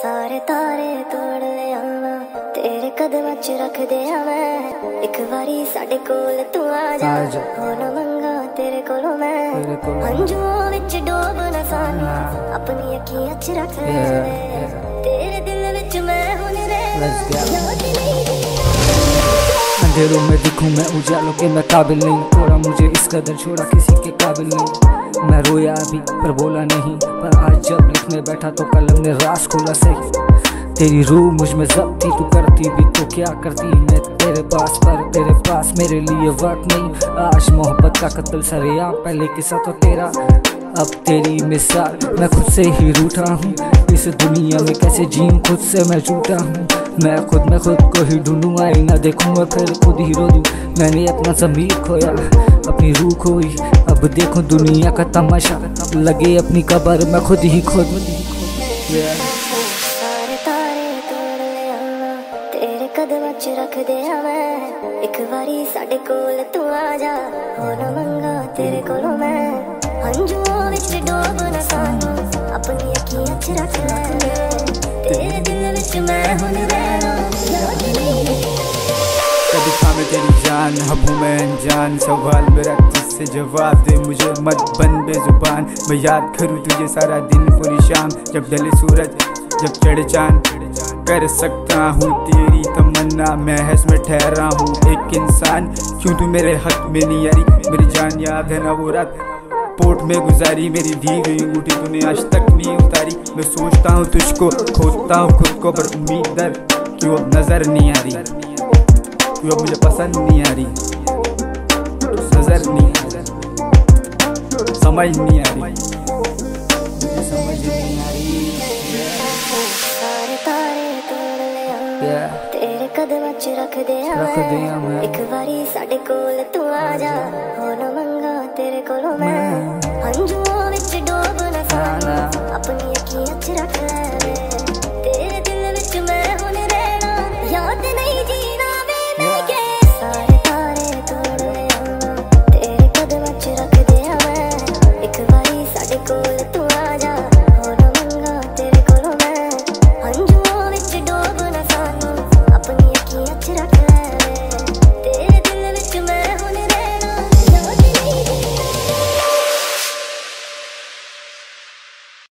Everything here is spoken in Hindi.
सारे तारे तोड़ लिया तेरे कदम च रख दिया मैं। एक बारी साडे कोल तू आ जा, हो ना मंगा तेरे कोलों मैं। हंझुओं विच डोब ना सानू, अपनी अखियां च रख ले। तेरे दिल विच मैं हुन रह। अंधेरों में दिखूं मैं उजालों के मैं काबिल नहीं, थोड़ा मुझे इस कदर छोड़ा किसी के काबिल नहीं। मैं रोया अभी पर बोला नहीं, पर आज जब लिखने बैठा तो कलम ने राज खोला सही। तेरी रूह मुझ में जब थी, तू करती भी तो क्या करती मैं तेरे पास, पर तेरे पास मेरे लिए वक्त नहीं। आज मोहब्बत का कत्ल सरेआम, पहले किस्सा तो तेरा अब तेरी मिसाल। मैं खुद से ही रूठा हूँ, इस दुनिया में कैसे जीऊं खुद से मैं झूठा हूँ। मैं खुद को ही ढूंढूं, आईना देखूंगा फिर खुद ही रो दूं। मैंने अपना ज़मीर खोया, अपनी रूह खोई, अब देखो दुनिया का तमाशा। लगे अपनी कब्र में खुद ही खोद। सारे तारे तोड़ लिया तेरे कदम च रख दिया मैं। एक बारी साडे कोल तू आ जा, हो ना मंगा तेरे कोलों मैं। हंझुओं विच डोब ना सानू, अपनी अखियां च रख ले। तेरे दिल विच मैं हुन रहना। कभी था मैं तेरी जान, अब हूँ मैं अनजान। सवाल मेरा तुझसे जवाब दे, मुझे मत बन बेजुबान। मैं याद करूँ तुझे सारा दिन पूरी शाम, जब ढले सूरज जब चढ़े चांद। कर सकता हूँ तेरी तमन्ना, महज में ठहरा हूँ एक इंसान। क्यों तू मेरे हक में नहीं आ रही, मेरी जान याद है ना वो रात पोर्ट में गुजारी। मेरी दी गई अंगूठी तूने आज तक नहीं उतारी। मैं सोचता हूँ तुझको, खोजता हूँ खुद को, पर उम्मीद दर क्यों अब नजर नहीं आ रही, क्यों अब मुझे पसंद नहीं आ रही, नजर नहीं आ रही, समझ नहीं आ रही, मुझे समझ नहीं आ रही। सारे तारे तोड़ लिया तेरे कदम च रख दिया मैं। एक बारी साडे कोल तू आ जा, हो ना मंगा तेरे कोलों मैं। हंझू